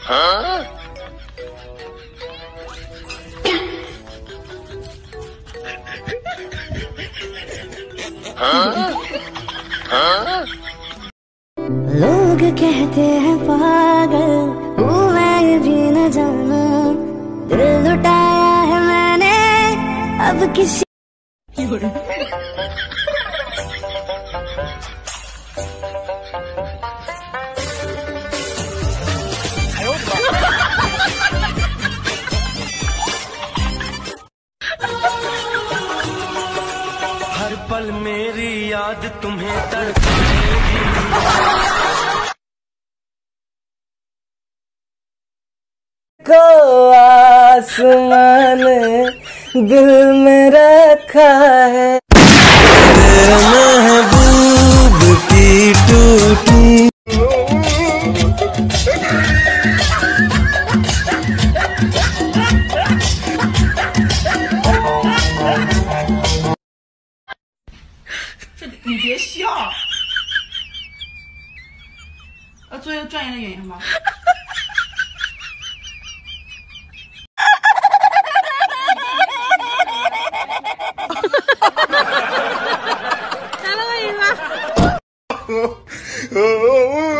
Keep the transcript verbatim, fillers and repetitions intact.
हाँ? हाँ? हाँ? लोग कहते हैं पागल हूँ मैं, ये भी न जाना दिल लुटाया है मैंने अब किसी हर पल मेरी याद तुम्हें तड़पाएगी। को आसमान दिल में रखा है, महबूब की टूटी। 你别笑，要做一个专业的演员吗？来了，我一个。